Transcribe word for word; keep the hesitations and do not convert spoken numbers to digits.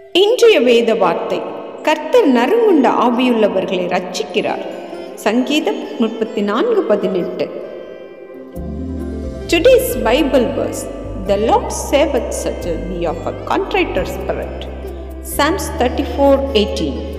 இன்றைய வேத வார்த்தை, கர்த்தர் நறுங்குண்ட ஆவியுள்ளவர்களை ரட்சிக்கிறார். சங்கீதம் முப்பத்தி நான்கு பதினெட்டு. Today's Bible verse: The Lord saveth such a be of a contrite spirit. Psalms thirty-four eighteen.